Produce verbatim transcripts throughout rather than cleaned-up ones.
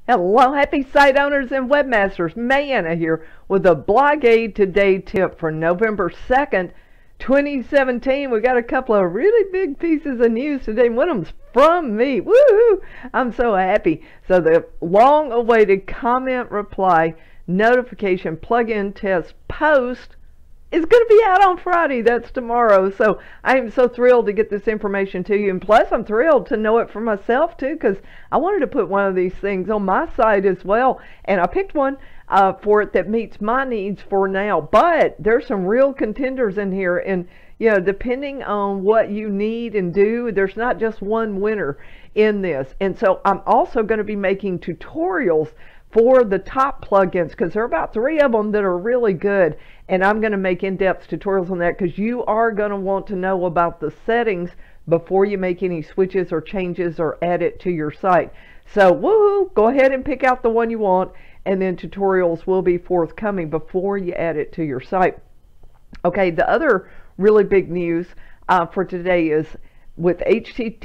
Hello, happy site owners and webmasters. Mayana here with a BlogAid Today tip for November second, twenty seventeen. We got a couple of really big pieces of news today. One of them's from me. Woohoo! I'm so happy. So the long-awaited comment reply notification plugin test post is going to be out on Friday. That's tomorrow. So I am so thrilled to get this information to you. And plus, I'm thrilled to know it for myself, too, because I wanted to put one of these things on my site as well. And I picked one uh, for it that meets my needs for now. But there's some real contenders in here. And, you know, depending on what you need and do, there's not just one winner in this. And so I'm also going to be making tutorials for the top plugins, because there are about three of them that are really good, and I'm going to make in-depth tutorials on that, because you are going to want to know about the settings before you make any switches or changes or add it to your site. So woohoo, go ahead and pick out the one you want, and then tutorials will be forthcoming before you add it to your site. Okay, the other really big news uh, for today is with H T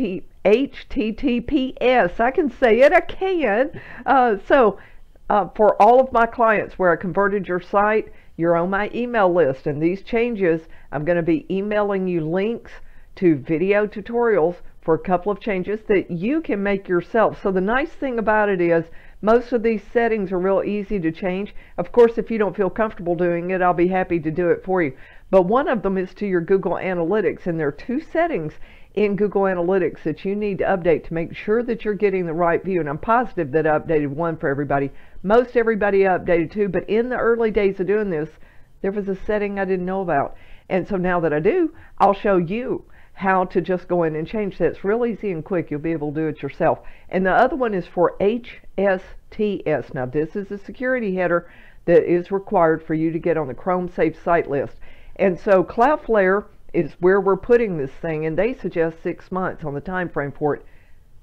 T P S. I can say it, I can. Uh, so Uh, for all of my clients where I converted your site, you're on my email list, and these changes, I'm going to be emailing you links to video tutorials for a couple of changes that you can make yourself. So the nice thing about it is most of these settings are real easy to change. Of course, if you don't feel comfortable doing it, I'll be happy to do it for you. But one of them is to your Google Analytics, and there are two settings in Google Analytics that you need to update to make sure that you're getting the right view. And I'm positive that I updated one for everybody. Most everybody updated two, but in the early days of doing this, there was a setting I didn't know about. And so now that I do, I'll show you how to just go in and change that. It's real easy and quick. You'll be able to do it yourself. And the other one is for H S T S. Now this is a security header that is required for you to get on the Chrome Safe Site list. And so Cloudflare is where we're putting this thing, and they suggest six months on the time frame for it.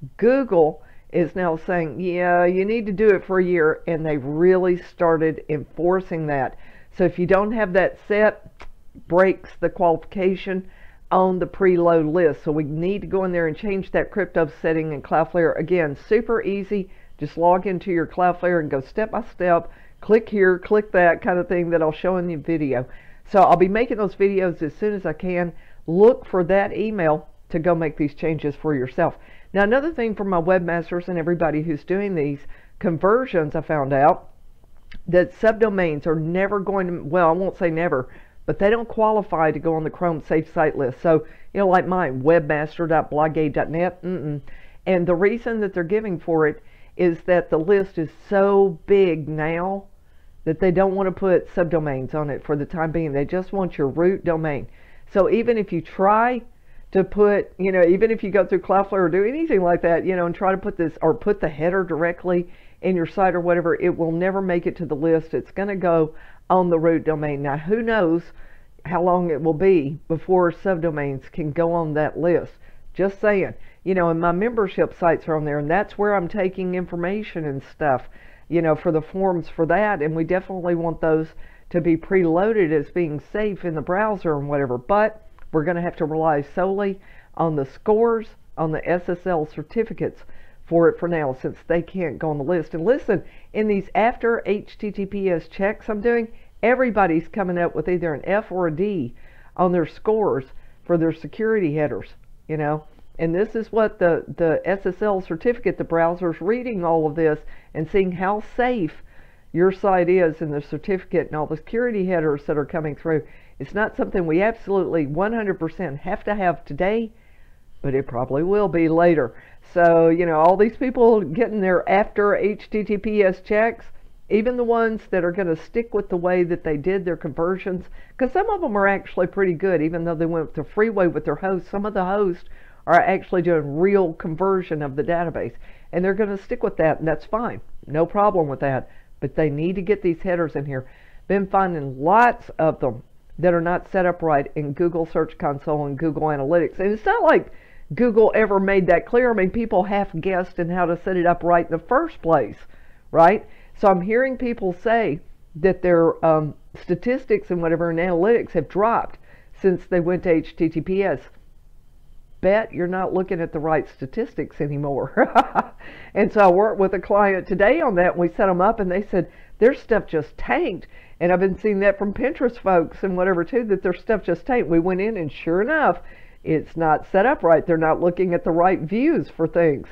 Google is now saying, yeah, you need to do it for a year, and they've really started enforcing that. So if you don't have that set, breaks the qualification on the preload list. So we need to go in there and change that crypto setting in Cloudflare. Again, super easy. Just log into your Cloudflare and go step by step, click here, click that kind of thing that I'll show in the video. So I'll be making those videos as soon as I can. Look for that email to go make these changes for yourself. Now, another thing for my webmasters and everybody who's doing these conversions, I found out that subdomains are never going to, well, I won't say never, but they don't qualify to go on the Chrome Safe Site list. So, you know, like mine, webmaster dot blogaid dot net. Mm-mm. And the reason that they're giving for it is that the list is so big now that they don't want to put subdomains on it for the time being. They just want your root domain. So even if you try to put, you know, even if you go through Cloudflare or do anything like that, you know, and try to put this or put the header directly in your site or whatever, it will never make it to the list. It's going to go on the root domain. Now, who knows how long it will be before subdomains can go on that list. Just saying. You know, and my membership sites are on there, and that's where I'm taking information and stuff, you know, for the forms for that, and we definitely want those to be preloaded as being safe in the browser and whatever. But we're going to have to rely solely on the scores, on the S S L certificates for it for now, since they can't go on the list. And listen, in these after H T T P S checks I'm doing, everybody's coming up with either an F or a D on their scores for their security headers, you know. And this is what the, the S S L certificate, the browser's reading all of this and seeing how safe your site is in the certificate and all the security headers that are coming through. It's not something we absolutely one hundred percent have to have today, but it probably will be later. So, you know, all these people getting their after H T T P S checks, even the ones that are going to stick with the way that they did their conversions, because some of them are actually pretty good, even though they went the freeway with their host. Some of the hosts are actually doing real conversion of the database, and they're going to stick with that, and that's fine. No problem with that. But they need to get these headers in here. Been finding lots of them that are not set up right in Google Search Console and Google Analytics. And it's not like Google ever made that clear. I mean, people half guessed in how to set it up right in the first place, right? So I'm hearing people say that their um, statistics and whatever in analytics have dropped since they went to H T T P S. bet you're not looking at the right statistics anymore. And so I worked with a client today on that, and we set them up, and they said their stuff just tanked. And I've been seeing that from Pinterest folks and whatever too, that their stuff just tanked. We went in, and sure enough, it's not set up right. They're not looking at the right views for things.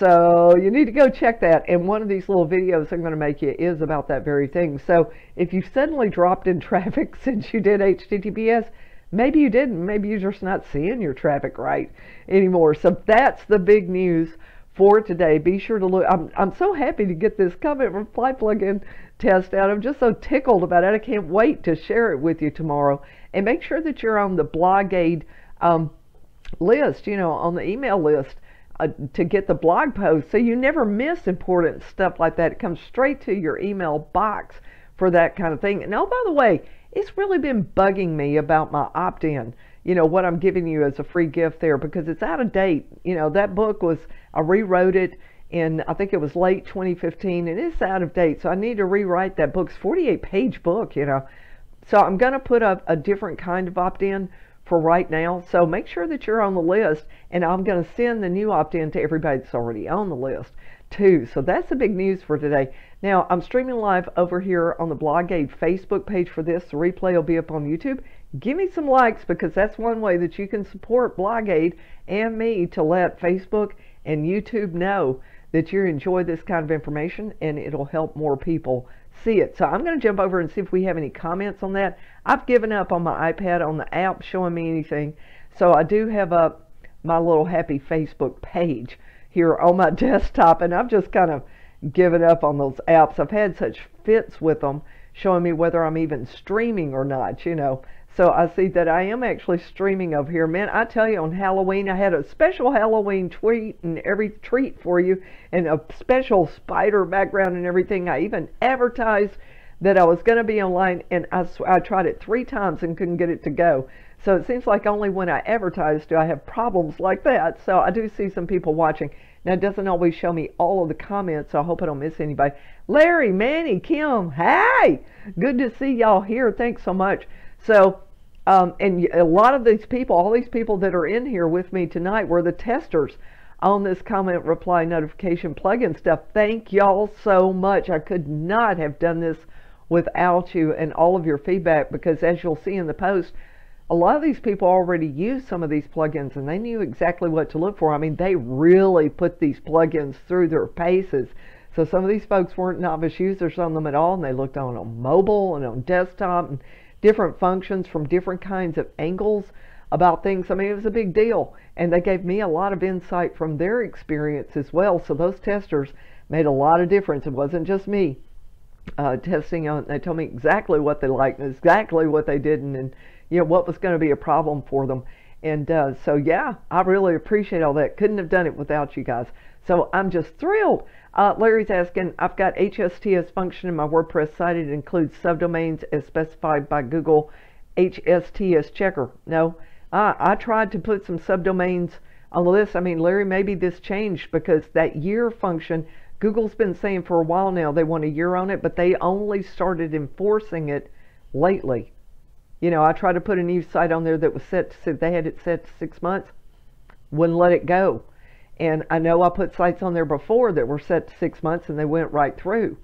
So you need to go check that. And one of these little videos I'm going to make you is about that very thing. So if you suddenly dropped in traffic since you did H T T P S, maybe you didn't. Maybe you're just not seeing your traffic right anymore. So that's the big news for today. Be sure to look. I'm, I'm so happy to get this comment reply plugin test out. I'm just so tickled about it. I can't wait to share it with you tomorrow. And make sure that you're on the BlogAid um, list, you know, on the email list uh, to get the blog post, so you never miss important stuff like that. It comes straight to your email box for that kind of thing. And oh, by the way, it's really been bugging me about my opt-in, you know, what I'm giving you as a free gift there, because it's out of date. You know, that book was, I rewrote it in, I think it was late twenty fifteen, and it's out of date. So I need to rewrite that book. It's a forty-eight page book, you know. So I'm going to put up a different kind of opt-in for right now. So make sure that you're on the list, and I'm going to send the new opt-in to everybody that's already on the list too. So that's the big news for today. Now, I'm streaming live over here on the BlogAid Facebook page for this. The replay will be up on YouTube. Give me some likes, because that's one way that you can support BlogAid and me, to let Facebook and YouTube know that you enjoy this kind of information, and it'll help more people see it. So I'm going to jump over and see if we have any comments on that. I've given up on my iPad on the app showing me anything. So I do have up my little happy Facebook page here on my desktop, and I've just kind of given up on those apps. I've had such fits with them showing me whether I'm even streaming or not, you know. So I see that I am actually streaming over here. Man, I tell you, on Halloween, I had a special Halloween tweet and every treat for you, and a special spider background and everything. I even advertised that I was going to be online, and I, I tried it three times and couldn't get it to go. So it seems like only when I advertise do I have problems like that. So I do see some people watching. Now, it doesn't always show me all of the comments, so I hope I don't miss anybody. Larry, Manny, Kim, hey! Good to see y'all here. Thanks so much. So, um, and a lot of these people, all these people that are in here with me tonight were the testers on this comment reply notification plugin stuff. Thank y'all so much. I could not have done this without you and all of your feedback, because as you'll see in the post, a lot of these people already use some of these plugins, and they knew exactly what to look for. I mean, they really put these plugins through their paces. So some of these folks weren't novice users on them at all, and they looked on on mobile and on desktop and different functions from different kinds of angles about things. I mean, it was a big deal, and they gave me a lot of insight from their experience as well. So those testers made a lot of difference. It wasn't just me uh, testing on. They told me exactly what they liked and exactly what they didn't, and you know what was going to be a problem for them. And uh, so yeah, I really appreciate all that. Couldn't have done it without you guys. So I'm just thrilled. Uh, Larry's asking, I've got H S T S function in my WordPress site. It includes subdomains as specified by Google H S T S checker. No, I, I tried to put some subdomains on the list. I mean, Larry, maybe this changed, because that year function, Google's been saying for a while now they want a year on it, but they only started enforcing it lately. You know, I tried to put a new site on there that was set to, they had it set to six months, wouldn't let it go. And I know I put sites on there before that were set to six months and they went right through.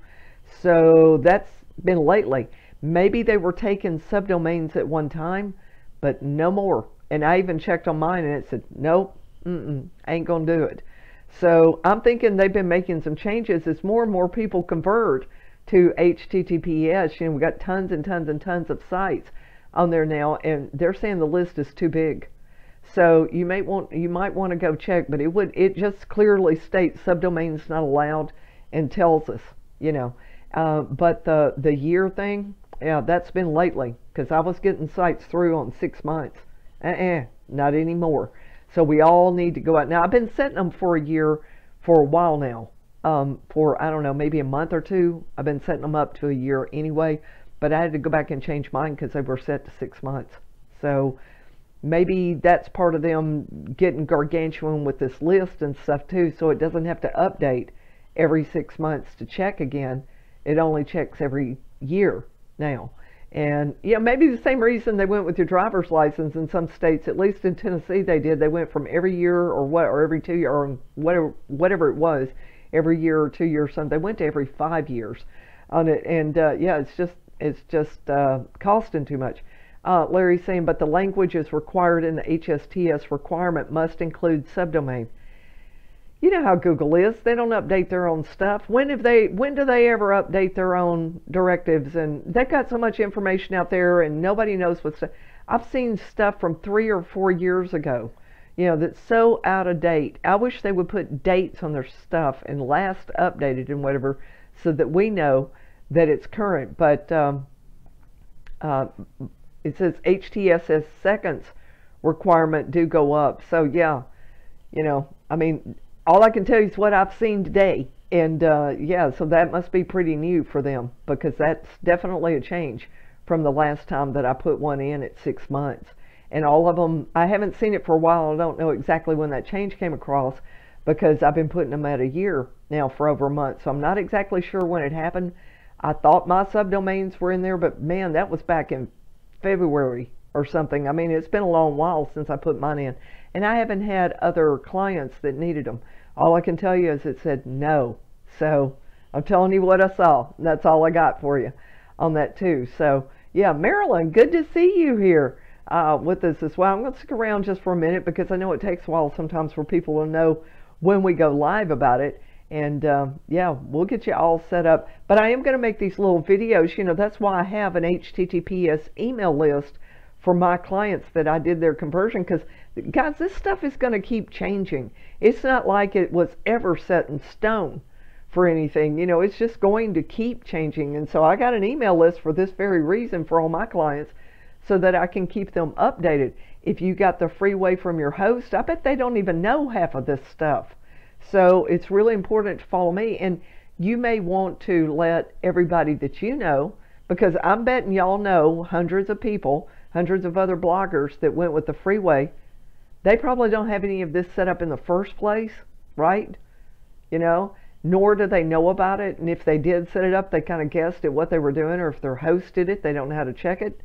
So that's been lately. Maybe they were taking subdomains at one time, but no more. And I even checked on mine and it said, nope, mm-mm, ain't gonna do it. So I'm thinking they've been making some changes as more and more people convert to H T T P S. You know, we got tons and tons and tons of sites on there now, and they're saying the list is too big. So you may want you might want to go check, but it would it just clearly states subdomains not allowed and tells us, you know. Uh, but the the year thing, yeah, that's been lately, because I was getting sites through on six months. Uh-uh, not anymore. So we all need to go out. Now I've been setting them for a year for a while now. Um, for I don't know, maybe a month or two. I've been setting them up to a year anyway. But I had to go back and change mine because they were set to six months. So maybe that's part of them getting gargantuan with this list and stuff too, so it doesn't have to update every six months to check again. It only checks every year now. And yeah, maybe the same reason they went with your driver's license in some states, at least in Tennessee they did. They went from every year or what, or every two year, or whatever, whatever it was, every year or two years. Something. They went to every five years on it, and uh, yeah, it's just it's just uh, costing too much. Uh, Larry's saying, but the languages required in the H S T S requirement must include subdomain. You know how Google is. They don't update their own stuff. When have they, when do they ever update their own directives? And they've got so much information out there and nobody knows what's... I've seen stuff from three or four years ago, you know, that's so out of date. I wish they would put dates on their stuff and last updated and whatever so that we know that it's current. But um, uh, it says H T S S seconds requirement do go up. So yeah, you know, I mean... all I can tell you is what I've seen today. And uh, yeah, so that must be pretty new for them, because that's definitely a change from the last time that I put one in at six months. And all of them, I haven't seen it for a while. I don't know exactly when that change came across, because I've been putting them at a year now for over a month. So I'm not exactly sure when it happened. I thought my subdomains were in there, but man, that was back in February or something. I mean, it's been a long while since I put mine in. And I haven't had other clients that needed them. All I can tell you is it said no. So I'm telling you what I saw. That's all I got for you on that too. So yeah, Marilyn, good to see you here uh, with us as well. I'm going to stick around just for a minute because I know it takes a while sometimes for people to know when we go live about it. And um, yeah, we'll get you all set up. But I am going to make these little videos. You know, that's why I have an H T T P S email list for my clients that I did their conversion, because guys, this stuff is going to keep changing. It's not like it was ever set in stone for anything. You know, it's just going to keep changing. And so I got an email list for this very reason for all my clients, so that I can keep them updated. If you got the free way from your host, I bet they don't even know half of this stuff. So it's really important to follow me. And you may want to let everybody that you know, because I'm betting y'all know hundreds of people, hundreds of other bloggers that went with the freeway. They probably don't have any of this set up in the first place, right? You know, nor do they know about it. And if they did set it up, they kind of guessed at what they were doing, or if their host did it, they don't know how to check it.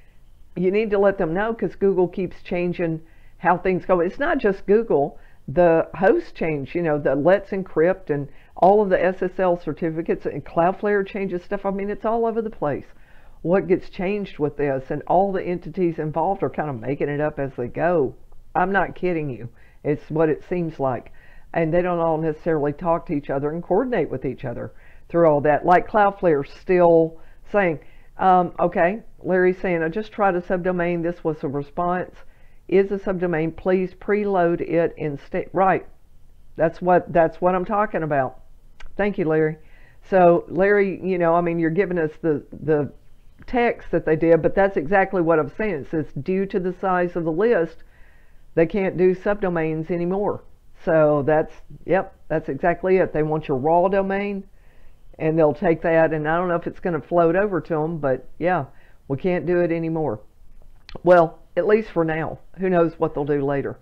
You need to let them know, because Google keeps changing how things go. It's not just Google. The host change, you know, the Let's Encrypt and all of the S S L certificates, and Cloudflare changes stuff. I mean, it's all over the place what gets changed with this, and all the entities involved are kind of making it up as they go. I'm not kidding you. It's what it seems like. And they don't all necessarily talk to each other and coordinate with each other through all that. Like Cloudflare still saying, um, okay, Larry's saying, I just tried a subdomain. This was a response. Is a subdomain. Please preload it instead. Right. That's what, that's what I'm talking about. Thank you, Larry. So, Larry, you know, I mean, you're giving us the, the text that they did, but that's exactly what I'm saying. It says, due to the size of the list, they can't do subdomains anymore. So that's, yep, that's exactly it. They want your raw domain, and they'll take that, and I don't know if it's going to float over to them, but yeah, we can't do it anymore. Well, at least for now. Who knows what they'll do later.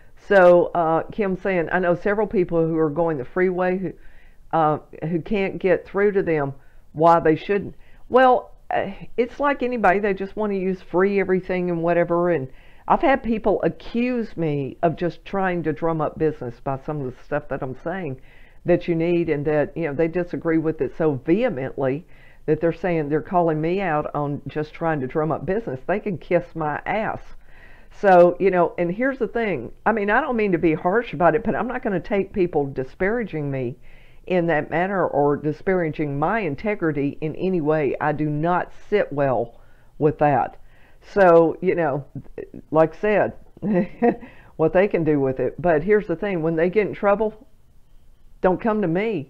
So uh, Kim's saying, I know several people who are going the freeway who, uh, who can't get through to them why they shouldn't. Well, uh, it's like anybody. They just want to use free everything and whatever, and I've had people accuse me of just trying to drum up business by some of the stuff that I'm saying that you need, and that, you know, they disagree with it so vehemently that they're saying, they're calling me out on just trying to drum up business. They can kiss my ass. So, you know, and here's the thing. I mean, I don't mean to be harsh about it, but I'm not going to take people disparaging me in that manner, or disparaging my integrity in any way. I do not sit well with that. So, you know, like I said, what they can do with it. But here's the thing, when they get in trouble, don't come to me.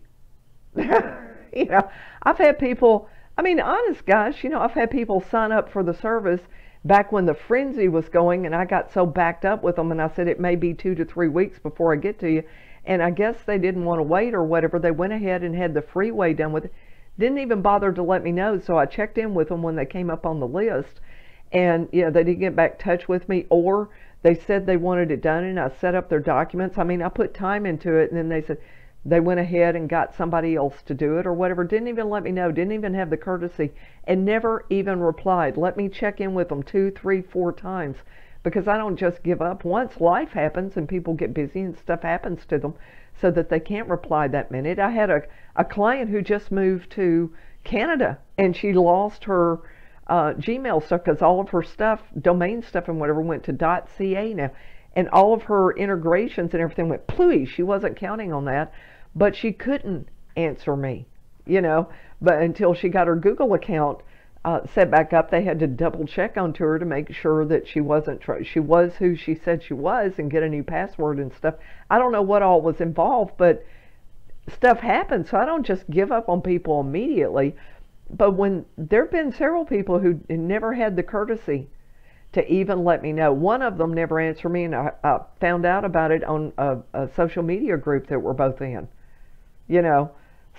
You know, I've had people, I mean, honest guys, you know, I've had people sign up for the service back when the frenzy was going, and I got so backed up with them, and I said it may be two to three weeks before I get to you. And I guess they didn't want to wait or whatever. They went ahead and had the freeway done with it. Didn't even bother to let me know. So I checked in with them when they came up on the list. And, you know, they didn't get back in touch with me, or they said they wanted it done, and I set up their documents. I mean, I put time into it, and then they said, they went ahead and got somebody else to do it or whatever, didn't even let me know, didn't even have the courtesy, and never even replied. Let me check in with them two, three, four times, because I don't just give up. Once life happens and people get busy and stuff happens to them so that they can't reply that minute. I had a, a client who just moved to Canada, and she lost her uh, Gmail stuff because all of her stuff, domain stuff and whatever, went to .ca now. And all of her integrations and everything went plooey. She wasn't counting on that, but she couldn't answer me, you know. But until she got her Google account uh, set back up, they had to double check onto her to make sure that she wasn't tr- she was who she said she was, and get a new password and stuff. I don't know what all was involved, but stuff happens. So I don't just give up on people immediately. But when there have been several people who never had the courtesy to even let me know. One of them never answered me, and I, I found out about it on a, a social media group that we're both in. You know,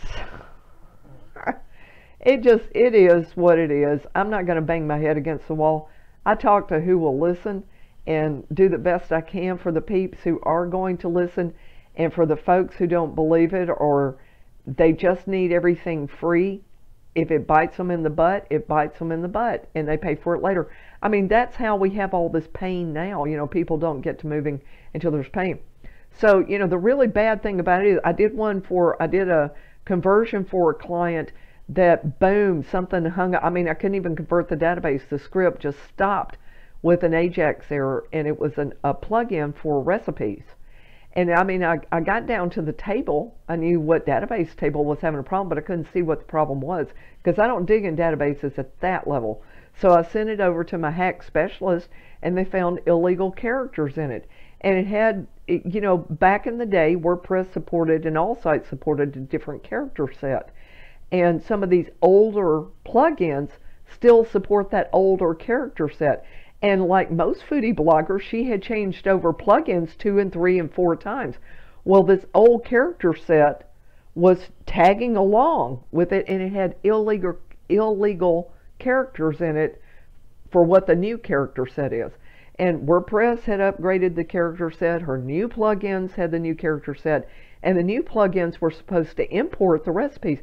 it just, it is what it is. I'm not going to bang my head against the wall. I talk to who will listen and do the best I can for the peeps who are going to listen, and for the folks who don't believe it or they just need everything free. If it bites them in the butt, it bites them in the butt, and they pay for it later. I mean, that's how we have all this pain now. You know, people don't get to moving until there's pain. So, you know, the really bad thing about it is I did one for, I did a conversion for a client that, boom, something hung up. I mean, I couldn't even convert the database. The script just stopped with an Ajax error, and it was an, a plugin for recipes. And I mean, I, I got down to the table. I knew what database table was having a problem, but I couldn't see what the problem was because I don't dig in databases at that level. So I sent it over to my hack specialist, and they found illegal characters in it. And it had, you know, back in the day, WordPress supported and all sites supported a different character set. And some of these older plugins still support that older character set. And like most foodie bloggers, she had changed over plugins two and three and four times. Well, this old character set was tagging along with it, and it had illegal illegal characters in it for what the new character set is. And WordPress had upgraded the character set. Her new plugins had the new character set, and the new plugins were supposed to import the recipes.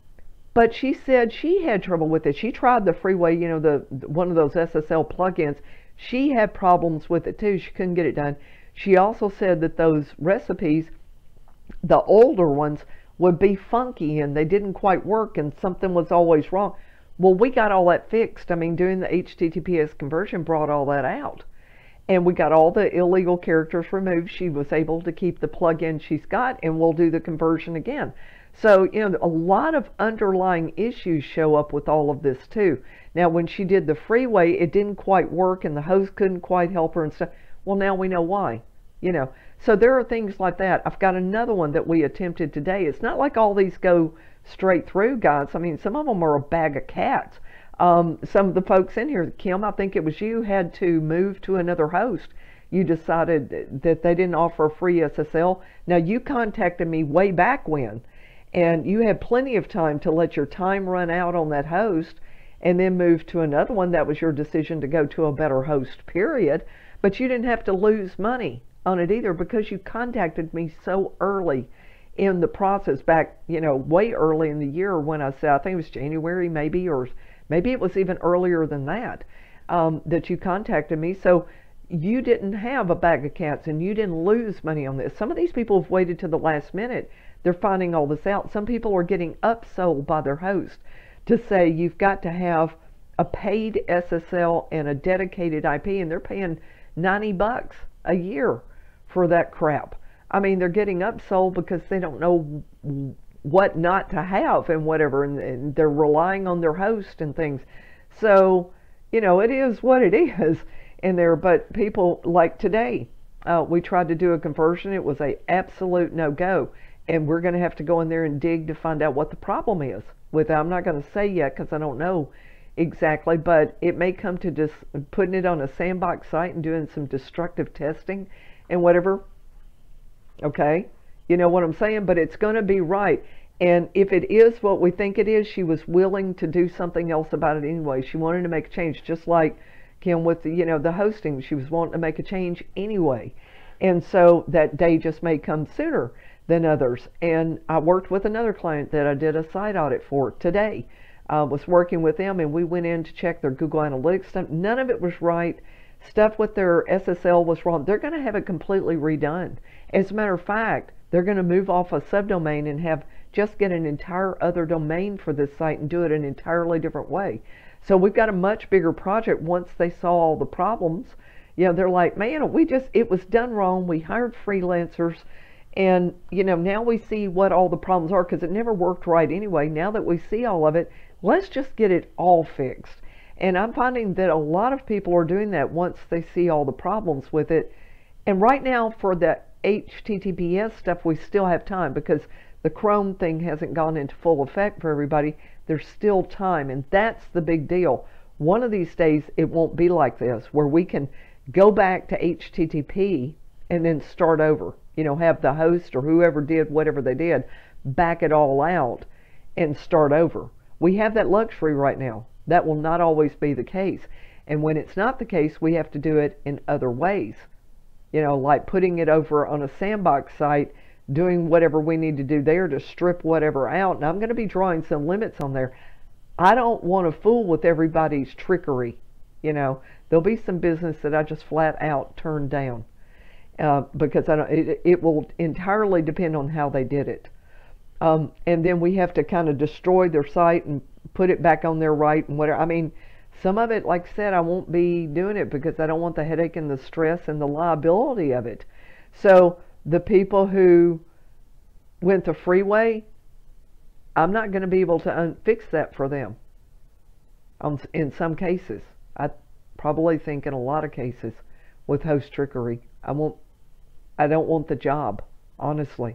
But she said she had trouble with it. She tried the freeway, you know, the one of those S S L plugins. She had problems with it too. She couldn't get it done. She also said that those recipes, the older ones, would be funky and they didn't quite work and something was always wrong. Well, we got all that fixed. I mean, doing the H T T P S conversion brought all that out. And we got all the illegal characters removed. She was able to keep the plugin she's got, and we'll do the conversion again. So, you know, a lot of underlying issues show up with all of this too. Now, when she did the freeway, it didn't quite work and the host couldn't quite help her and stuff. Well, now we know why, you know. So there are things like that. I've got another one that we attempted today. It's not like all these go straight through, guys. I mean, some of them are a bag of cats. Um, some of the folks in here, Kim, I think it was you, had to move to another host. You decided that they didn't offer a free S S L. Now, you contacted me way back when, and you had plenty of time to let your time run out on that host and then move to another one. That was your decision to go to a better host, period. But you didn't have to lose money on it either because you contacted me so early in the process, back, you know, way early in the year when I said, I think it was January maybe, or maybe it was even earlier than that, um, that you contacted me. So you didn't have a bag of cats and you didn't lose money on this. Some of these people have waited to the last minute. They're finding all this out. Some people are getting upsold by their host to say you've got to have a paid S S L and a dedicated I P, and they're paying ninety bucks a year for that crap. I mean, they're getting upsold because they don't know what not to have and whatever, and, and they're relying on their host and things. So, you know, it is what it is in there. But people, like today, uh, we tried to do a conversion. It was a absolute no-go. And we're going to have to go in there and dig to find out what the problem is with it. I'm not going to say yet because I don't know exactly, but it may come to just putting it on a sandbox site and doing some destructive testing and whatever. Okay? You know what I'm saying? But it's going to be right. And if it is what we think it is, she was willing to do something else about it anyway. She wanted to make a change, just like Kim with the, you know, the hosting. She was wanting to make a change anyway. And so that day just may come sooner than others. And I worked with another client that I did a site audit for today. I was working with them, and we went in to check their Google Analytics stuff. None of it was right. Stuff with their S S L was wrong. They're going to have it completely redone. As a matter of fact, they're going to move off a subdomain and have just get an entire other domain for this site and do it an entirely different way. So we've got a much bigger project. Once they saw all the problems, you know, they're like, man, we just, it was done wrong. We hired freelancers, and, you know, now we see what all the problems are, because it never worked right anyway. Now that we see all of it, let's just get it all fixed. And I'm finding that a lot of people are doing that once they see all the problems with it. And right now for the H T T P S stuff, we still have time, because the Chrome thing hasn't gone into full effect for everybody. There's still time, and that's the big deal. One of these days it won't be like this, where we can go back to H T T P and then start over. You know, have the host or whoever did whatever they did back it all out and start over. We have that luxury right now. That will not always be the case. And when it's not the case, we have to do it in other ways. You know, like putting it over on a sandbox site, doing whatever we need to do there to strip whatever out. And I'm going to be drawing some limits on there. I don't want to fool with everybody's trickery. You know, there'll be some business that I just flat out turn down uh, because I don't, it, it will entirely depend on how they did it. Um, and then we have to kind of destroy their site and put it back on their right and whatever. I mean, some of it, like I said, I won't be doing it because I don't want the headache and the stress and the liability of it. So the people who went the freeway, I'm not going to be able to fix that for them. Um, in some cases, I probably think in a lot of cases with host trickery, I won't. I don't want the job, honestly.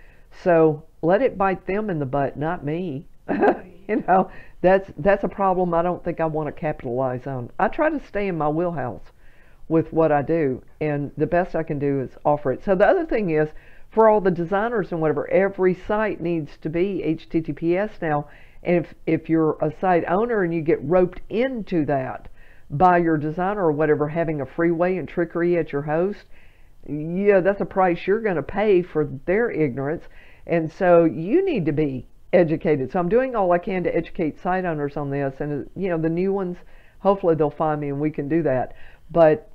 So let it bite them in the butt, not me. You know, that's that's a problem I don't think I want to capitalize on. I try to stay in my wheelhouse with what I do, and the best I can do is offer it. So the other thing is, for all the designers and whatever, every site needs to be H T T P S now. And if, if you're a site owner and you get roped into that by your designer or whatever, having a freeway and trickery at your host, yeah, that's a price you're going to pay for their ignorance. And so you need to be educated. So I'm doing all I can to educate site owners on this. And, you know, the new ones, hopefully they'll find me and we can do that. But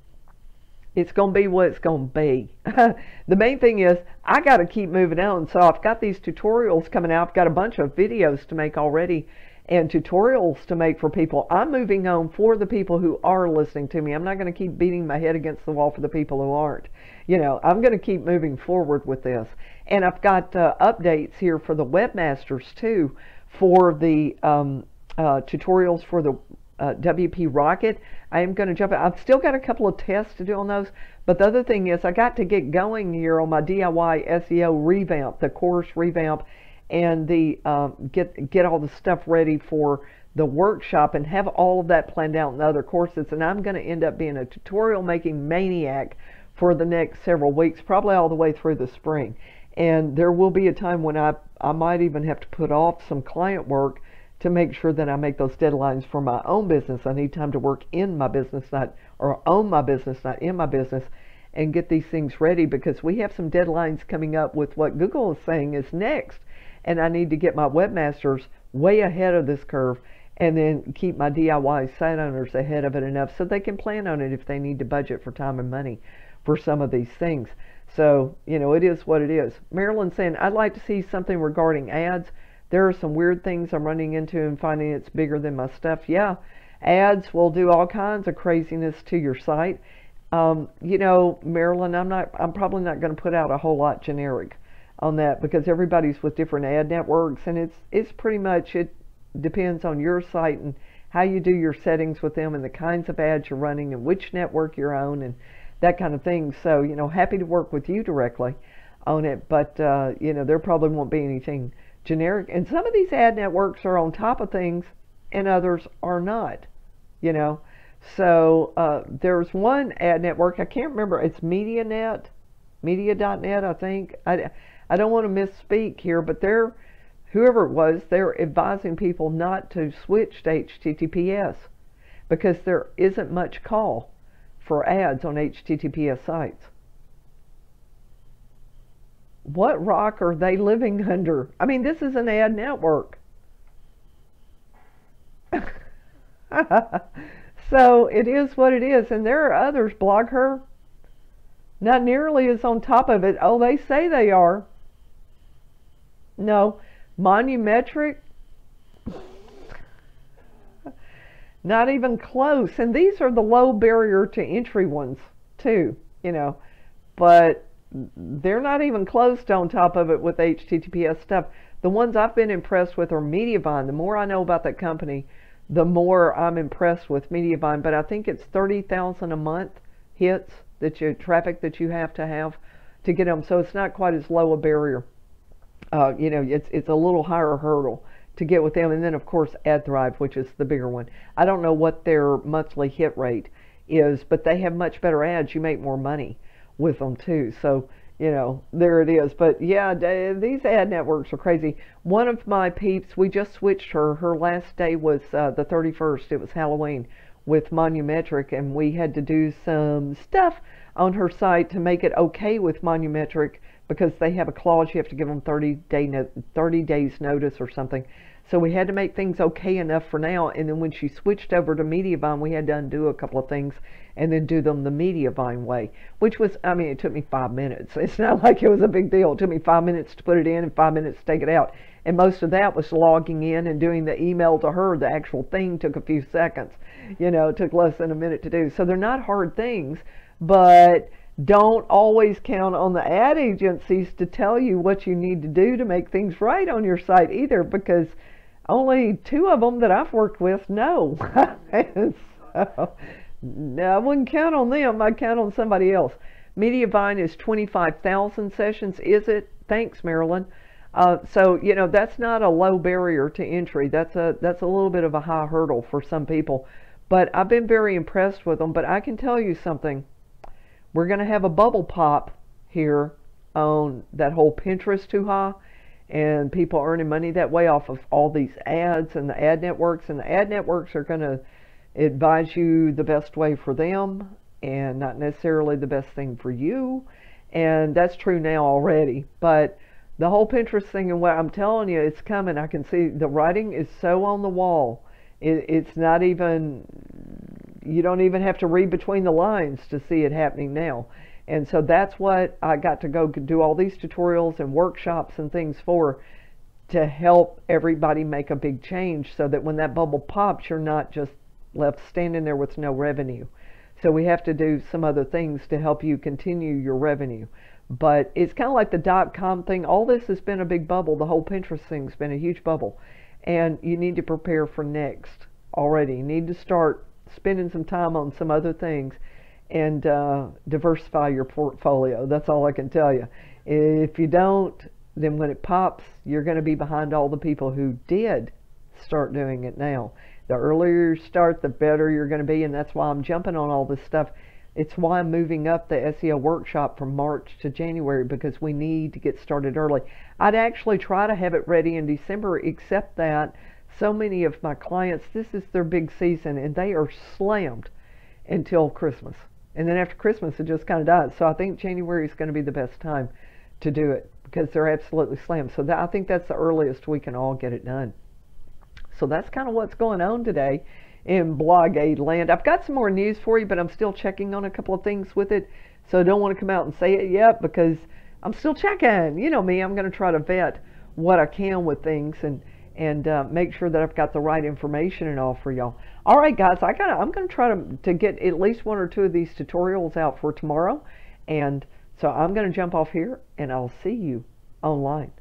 it's going to be what it's going to be. The main thing is I got to keep moving on. So I've got these tutorials coming out. I've got a bunch of videos to make already and tutorials to make for people. I'm moving on for the people who are listening to me. I'm not going to keep beating my head against the wall for the people who aren't. You know, I'm going to keep moving forward with this. And I've got uh, updates here for the webmasters too, for the um, uh, tutorials for the Uh, W P Rocket. I am going to jump in. I've still got a couple of tests to do on those, but the other thing is I got to get going here on my D I Y S E O revamp, the course revamp, and the um, get get all the stuff ready for the workshop and have all of that planned out in the other courses. And I'm going to end up being a tutorial making maniac for the next several weeks, probably all the way through the spring. And there will be a time when I I might even have to put off some client work to make sure that I make those deadlines for my own business. I need time to work in my business, not or own my business, not in my business, and get these things ready, because we have some deadlines coming up with what Google is saying is next, and I need to get my webmasters way ahead of this curve, and then keep my D I Y site owners ahead of it enough so they can plan on it if they need to budget for time and money for some of these things. So, you know, it is what it is. Marilyn saying, I'd like to see something regarding ads. There are some weird things I'm running into and finding it's bigger than my stuff. Yeah, ads will do all kinds of craziness to your site. Um, you know, Marilyn, I'm not. I'm probably not going to put out a whole lot generic on that, because everybody's with different ad networks, and it's it's pretty much, it depends on your site and how you do your settings with them and the kinds of ads you're running and which network you're on and that kind of thing. So, you know, happy to work with you directly on it, but uh, you know, there probably won't be anything generic. And some of these ad networks are on top of things and others are not, you know. So uh, there's one ad network, I can't remember, it's MediaNet, media dot net, I think. I, I don't want to misspeak here, but they're, whoever it was, they're advising people not to switch to H T T P S because there isn't much call for ads on H T T P S sites. What rock are they living under? I mean, this is an ad network. So it is what it is. And there are others, blog her, not nearly as on top of it. Oh, they say they are. No, Monumetric, not even close. And these are the low barrier to entry ones too, you know, but they're not even close to on top of it with H T T P S stuff. The ones I've been impressed with are Mediavine. The more I know about that company, the more I'm impressed with Mediavine. But I think it's thirty thousand a month hits that you traffic that you have to have to get them. So it's not quite as low a barrier. Uh, you know, it's it's a little higher hurdle to get with them. And then of course AdThrive, which is the bigger one. I don't know what their monthly hit rate is, but they have much better ads. You make more money with them too. So, you know, there it is. But yeah, these ad networks are crazy. One of my peeps, we just switched her. Her last day was uh, the thirty-first. It was Halloween with Monumetric, and we had to do some stuff on her site to make it okay with Monumetric, because they have a clause you have to give them thirty day no, thirty days notice or something. So we had to make things okay enough for now, and then when she switched over to Mediavine, we had to undo a couple of things and then do them the Mediavine way, which was, I mean, it took me five minutes. It's not like it was a big deal. It took me five minutes to put it in and five minutes to take it out. And most of that was logging in and doing the email to her. The actual thing took a few seconds. You know, it took less than a minute to do. So they're not hard things, but don't always count on the ad agencies to tell you what you need to do to make things right on your site either, because only two of them that I've worked with know. So, no, I wouldn't count on them. I'd count on somebody else. Mediavine is twenty-five thousand sessions, is it? Thanks, Marilyn. Uh, so, you know, that's not a low barrier to entry. That's a, that's a little bit of a high hurdle for some people. But I've been very impressed with them. But I can tell you something. We're going to have a bubble pop here on that whole Pinterest hoo-ha, and people earning money that way off of all these ads and the ad networks. And the ad networks are going to advise you the best way for them and not necessarily the best thing for you. And that's true now already. But the whole Pinterest thing, and what I'm telling you, it's coming. I can see the writing is so on the wall. It, it's not even, you don't even have to read between the lines to see it happening now. And so that's what I got to go do all these tutorials and workshops and things for, to help everybody make a big change, so that when that bubble pops, you're not just left standing there with no revenue. So we have to do some other things to help you continue your revenue. But it's kind of like the dot-com thing. All this has been a big bubble. The whole Pinterest thing's been a huge bubble. And you need to prepare for next already. You need to start spending some time on some other things and uh, diversify your portfolio. That's all I can tell you. If you don't, then when it pops, you're going to be behind all the people who did start doing it now. The earlier you start, the better you're going to be, and that's why I'm jumping on all this stuff. It's why I'm moving up the S E O workshop from March to January, because we need to get started early. I'd actually try to have it ready in December, except that so many of my clients, this is their big season, and they are slammed until Christmas. And then after Christmas, it just kind of dies. So I think January is going to be the best time to do it, because they're absolutely slammed. So that, I think that's the earliest we can all get it done. So that's kind of what's going on today in BlogAid land. I've got some more news for you, but I'm still checking on a couple of things with it. So I don't want to come out and say it yet, because I'm still checking. You know me, I'm going to try to vet what I can with things and and uh, make sure that I've got the right information and all for y'all. All right, guys, I gotta, I'm going to try to, to get at least one or two of these tutorials out for tomorrow. And so I'm going to jump off here, and I'll see you online.